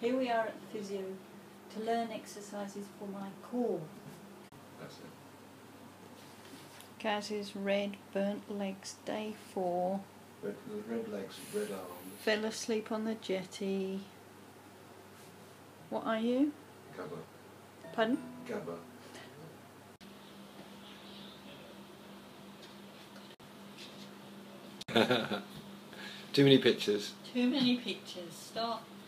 Here we are at the physio to learn exercises for my core. That's it. Gaz's red burnt legs, day 4. Red legs, red arms. Fell asleep on the jetty. What are you? Gabba. Pardon? Gabba. Too many pictures. Too many pictures. Stop.